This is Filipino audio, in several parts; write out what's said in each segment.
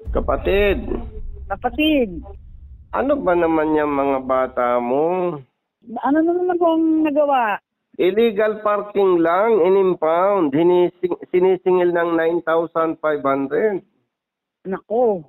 Kapatid, Kapatid, ano ba naman yung mga bata mo? ano naman akong nagawa? Illegal parking lang, in-impound. Sinisingil ng 9,500. Nako,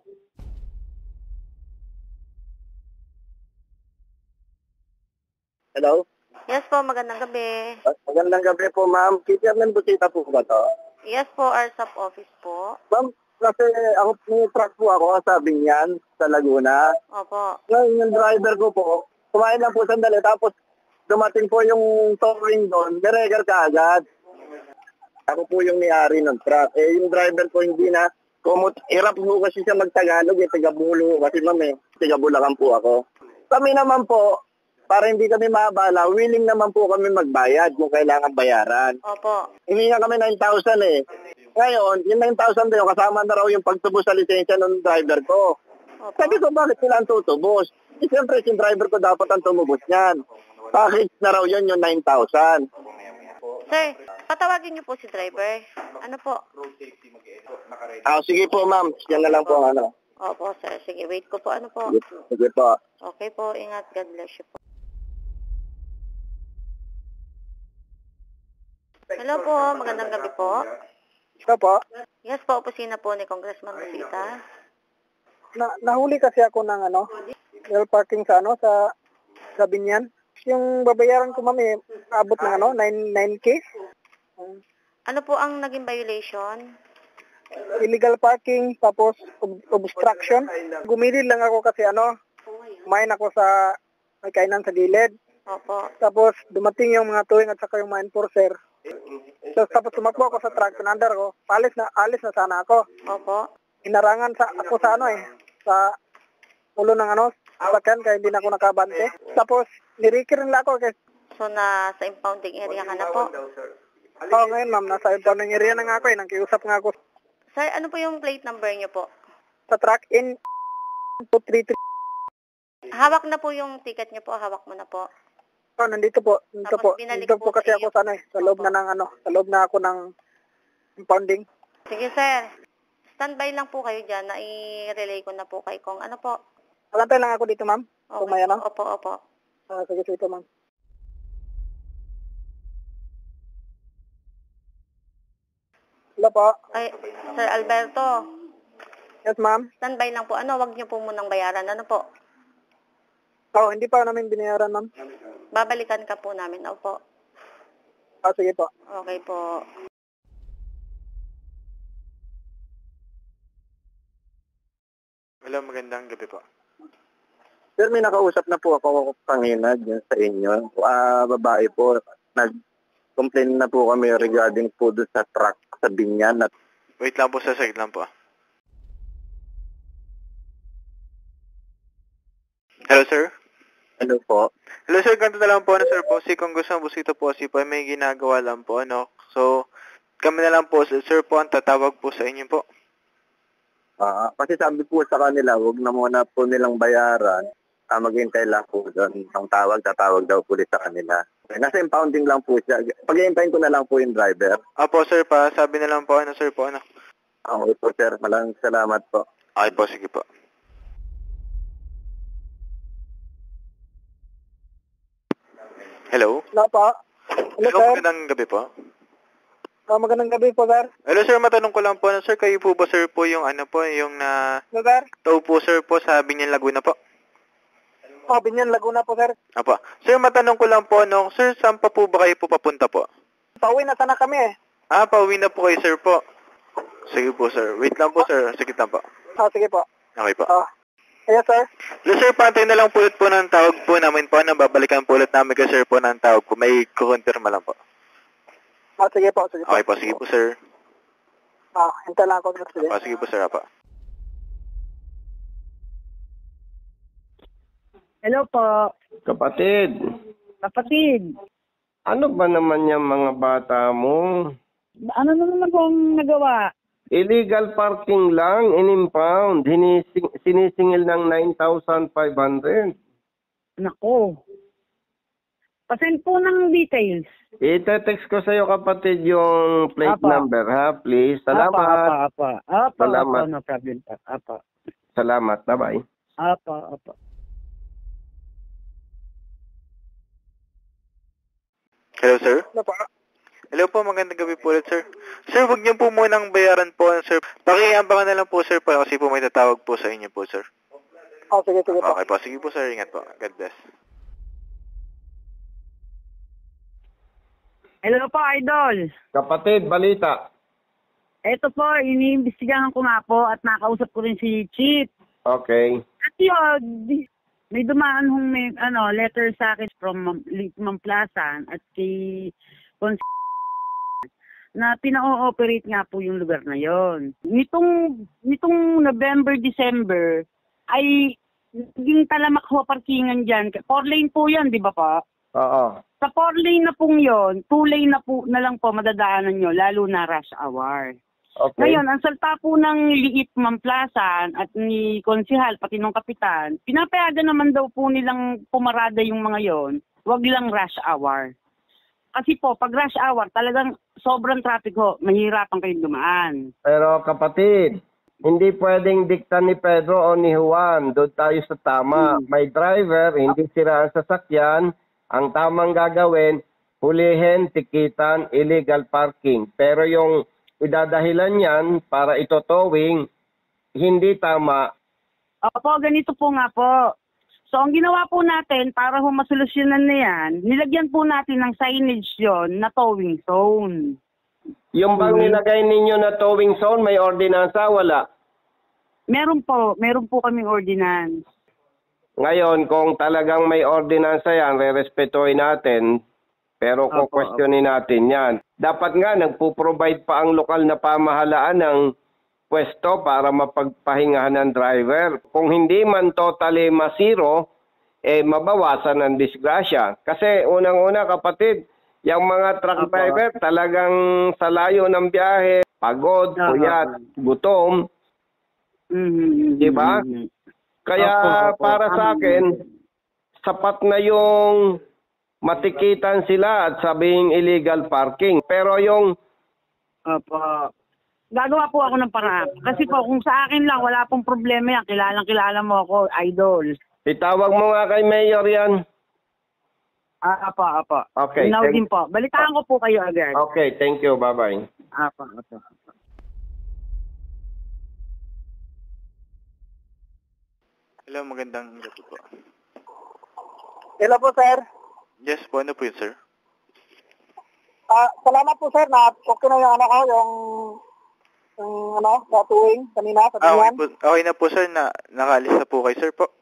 Hello? Yes po, magandang gabi. Magandang gabi po, ma'am. Kitchen Busita po ba to? Yes po, RSAP office po. Ma'am, kasi ako, may truck po ako sa Binyan, sa Laguna. Opo. Ngayon, yung driver ko po, kumain lang po sandali, tapos dumating po yung towing doon, niregar ka agad. Ako po yung may-ari ng truck. Yung driver ko hindi na, hirap po kasi siya magtagalog, taga-Bulo, kasi ma'am taga-Bulacan po ako. Kami naman po, para hindi kami maabala, willing naman po kami magbayad kung kailangan bayaran. Opo. Hininga kami 9,000 eh. Ngayon, yung 9,000 din, kasama na raw yung pagtubos sa lisensya ng driver ko. Opo. Sabi ko, bakit sila ang tutubos? Siyempre, yung driver ko dapat ang tumubos niyan. Package na raw yun yung 9,000. Sir, patawagin niyo po si driver. Ano po? Sige po, ma'am. Yan na lang po ang ano. Opo, sir. Sige, wait ko po. Ano po? Sige po. Okay po, ingat. God bless you po. Hello po, magandang gabi po. ito po. Yes po, opisina po ni Congressman Busita. Nahuli kasi ako ng illegal parking sa Binyan. Yung babayaran ko, ma'am, abot ng 9K. Ano po ang naging violation? Illegal parking, tapos obstruction. Gumilid lang ako kasi kumain ako sa may kainan sa gilid. Opo. Tapos dumating yung mga tuwing at saka yung mga enforcer. So, tapos tumakbo ako sa truck, pinandar ko. Alis na sana ako. Opo. Inarangan ako sa sa ulo ng sasakyan kaya hindi na ako nakabante. Tapos nirikir nila ako kasi So, nasa impounding area ka na po. ngayon ma'am, nasa impounding area na nga ako nangkiusap nga ako Sir, ano po yung plate number niyo po? sa truck in 233. Hawak na po yung ticket niyo po. Hawak mo na po. Nandito po. Tapos binalik Nandito po po kasi sa ako iyo. sa loob sa loob na ako ng impounding. Sige, sir. Standby lang po kayo dyan. I-relay ko na po kay Kong. Ano po? Magantay lang ako dito, ma'am. Okay. Kung may Opo, opo. sige, sige, ma'am. Hello po. Ay, Sir Alberto. Yes, ma'am. Standby lang po. Wag niyo po munang bayaran. Ano po? Hindi pa namin binayaran, ma'am. Babalikan ka po namin. Opo. Sige po. Okay po. Hello, magandang gabi po. Sir, may nakausap na po ako kanina dyan sa inyo. Babae po. Nag-complain na po kami regarding po doon sa truck sa Binyan. Wait lang po, saglit lang po. Hello, sir? Ano po? Hello, sir. Ganito na lang po, sir po. Kung gusto ng Busita po, po may ginagawa lang po, So, kami na lang po, sir po, ang tatawag po sa inyo po. Kasi sabi po sa kanila, huwag na muna po nilang bayaran. Maghintay lang po doon. Ang tatawag daw po sa kanila. Nasa impounding lang po siya. Pag-iintayin ko na lang po yung driver. Opo, sir pa. Sabi na lang po, sir po, Okay po, sir. Maraming salamat po. Okay po, sige po. Hello? Hello po. Hello, Hello, sir. magandang gabi po. Magandang gabi po, sir. Hello, sir. Matanong ko lang po, sir, kayo po ba, sir, po, yung yung Hello, sir. tow po, sir, po, sa Binyan, Laguna po? Binyan, Laguna po, sir. Apo. Sir, matanong ko lang po, sir, saan pa po ba kayo po papunta po? Pauwi na sana kami Pauwi na po kayo, sir po. Sige po, sir. Wait lang po, sir. Sige lang po. Sige po. Okay po. Yes, sir. Hello, sir. Pantay na lang po ulit po ng tawag po namin po. Babalikan po ulit namin kay sir po ng tawag po. May kukonfirma lang po. Sige po, sige po. Okay po. Sige po, sir. Hintay lang ako, sir. Sige. Sige po, sir. Apa. Hello po. Kapatid, Kapatid, ano ba naman yung mga bata mo? ano naman akong nagawa? Illegal parking lang, in-impound. Sinisingil ng 9,500. Nako. Pasend po ng details. Ite-text ko sa'yo kapatid yung plate Apa. number ha, please. Salamat. Apa. Salamat. No problem po. Apa. Salamat. Bye-bye. Apa. Hello, sir? Ano po? Hello po, magandang gabi po ulit, sir. Sir, huwag niyo po munang bayaran po, sir. Pakiambangan na lang po, sir, para kasi po may tatawag po sa inyo po, sir. Oh, sige po. Okay po, sige po, sir. Ingat po. God bless. Hello po, Idol. Kapatid, balita. Ito po, iniimbestigahan ko nga po at nakausap ko rin si Chief. Okay. At yun, may dumaan hong may, letter sa akin from Ma'am Plaza at kay na pina-ooperate nga po yung lugar na yon. Nitong November, December, ay naging talamak ho parkingan dyan. 4 lane po yan, di ba po? Oo. Sa 4 lane na pong yon, 2 lane na lang po madadaanan nyo, lalo na rush hour. Okay. Ngayon, ang salta po ng liit Ma'am Plaza at ni Konsihal, pati nung kapitan, pinapayagan naman daw po nilang pumarada yung mga yon, wag lang rush hour. Kasi po, pag rush hour, talagang sobrang traffic ho, mahirapan kayong dumaan. Pero kapatid, hindi pwedeng dikta ni Pedro o ni Juan. Doon tayo sa tama. May driver, hindi sira ang sasakyan. Ang tamang gagawin, hulihin, tikitan, illegal parking. Pero yung idadahilan yan para ito towing, hindi tama. Opo, ganito po nga po. So, ang ginawa po natin para masolusyonan na yan, nilagyan po natin ng signage yon na towing zone. Yung bang nilagay ninyo na towing zone, may ordinansa? Wala. Meron po kaming ordinance. Ngayon, kung talagang may ordinansa yan, re-respetuhin natin. Pero kung questionin natin yan. Dapat nga, nagpo-provide pa ang lokal na pamahalaan ng pwesto para mapagpahingahan ng driver. Kung hindi man totally masiro, mabawasan ng disgrasya. Kasi unang-una kapatid, yung mga truck driver talagang sa layo ng biyahe, pagod, puyat, gutom. Diba? Kaya para sa akin, sapat na yung matikitan sila at sabihing illegal parking. Pero yung gagawa po ako ng paraan. Kasi po, kung sa akin lang, wala pong problema yan. Kilalang-kilala mo ako, Idol. itawag mo nga kay Mayor yan. Apa. Okay. Inaw din po. Balitaan ko po kayo agad. Okay, thank you. Bye-bye. Apa. Hello, magandang gabi po. Hello po, sir. Yes po, ano po yun, sir? Salamat po, sir, na okay na yung sa tuwing kanina, sa Okay, tinyan. okay na po, sir, na nakaalis na po kayo, sir po.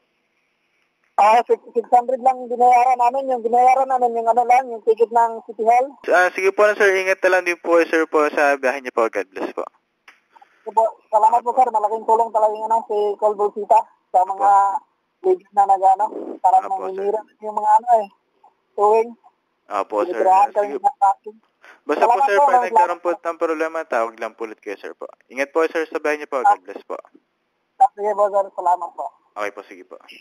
600 lang binayaran namin, yung ticket ng City Hall. Sige po na, sir, ingat na lang din po, sir, po sa biyahe niyo po. God bless po. Salamat po, sir, malaking tulong talaga yung si Colbolsita sa mga ladies na parang nanginira yung mga tuwing. Opo, sir. Sige. Basta po, sir, pag nagkaroon po ng problema, tawag lang po ulit kayo, sir po. Ingat po, sir, sa bahay niyo po. God bless po. Sige po, sir. Salamat po. Okay po, sige po.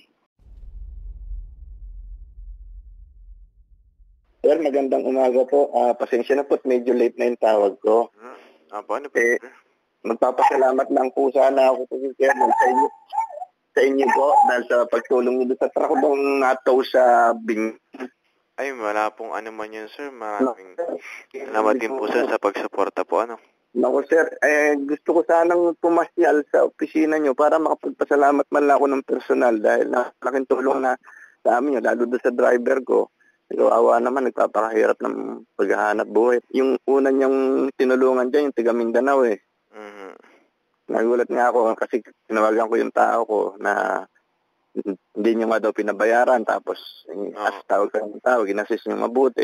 Sir, magandang umaga po. Pasensya na po, medyo late na yung tawag ko. Ano po, sir? Magpapasalamat lang po sana ako po, sir, sa inyo po dahil sa pagtulong niyo sa truck nung nataw sa Bing. Ay, wala pong ano man yun, sir. Maraming salamat din po, sir, sa pagsuporta po, Naku, sir, gusto ko sanang pumasyal sa opisina nyo para makapagpasalamat man lang ako ng personal dahil laking tulong na sa amin yun, lalo doon sa driver ko. Awa naman, nagpapakahirap ng paghahanap buhay. Yung una niyang tinulungan dyan, yung taga Mindanao Nagulat nga ako kasi tinawagan ko yung tao ko na hindi niyo nga daw pinabayaran. Tapos, tawag sa yung tao, ginasis niyo mabuti.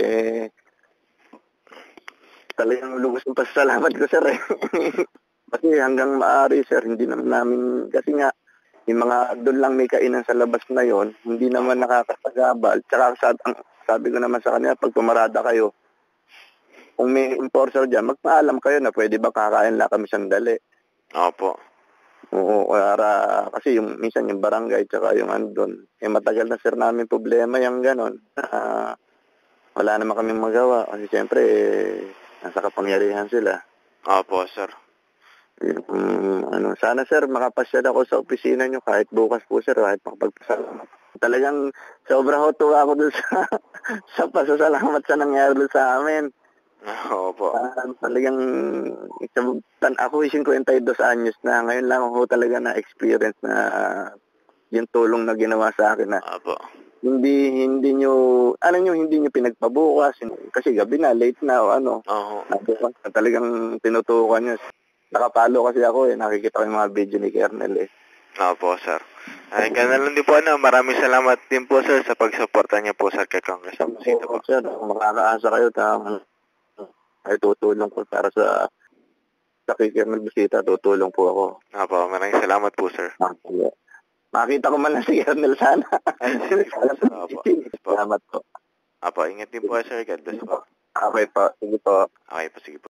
Talagang lubos ng pasalamat ko, sir. Kasi hanggang maaari, sir, hindi naman namin, kasi nga, yung mga doon lang may kainan sa labas na yon, hindi naman nakakasagabal. Tsaka sabi ko naman sa kanila, pag pumarada kayo, kung may enforcer dyan, magpaalam kayo na pwede ba kakain lang kami sandali. Opo. Oo, kasi minsan yung barangay tsaka yung andon, matagal na, sir, namin problema yung ganon. wala naman kaming magawa. Kasi siyempre, nasa kapangyarihan sila. Opo, sir. Sana sir, makapasyal ako sa opisina nyo kahit bukas po sir, kahit makapagpasalamat. Talagang sobra ho tuwa ako dun sa pasasalamat sa nangyari dun sa amin. Opo. Talagang ako 52 anyos na. Ngayon lang ako talaga na-experience na yung tulong na ginawa sa akin na Opo. hindi nyo, hindi nyo pinagpabukas. Kasi gabi na, late na o ano. Oo. Talagang tinutukan nyo. Nakapalo kasi ako nakikita ko yung mga video ni Kernel Opo, sir. Ay, ganun lang din po, maraming salamat din po, sir, sa pagsuporta niyo po, sir, kay Congressman Busito po. Sir, makakaasa kayo ay tutulong po para sa kay Kernel Busita, tutulong po ako. Opo, maraming salamat po, sir. Makita ko man lang si Kernel sana. Opo. Salamat po. Opo, ingat din po, sir. God bless po. Okay po, sige po. Okay po, sige po.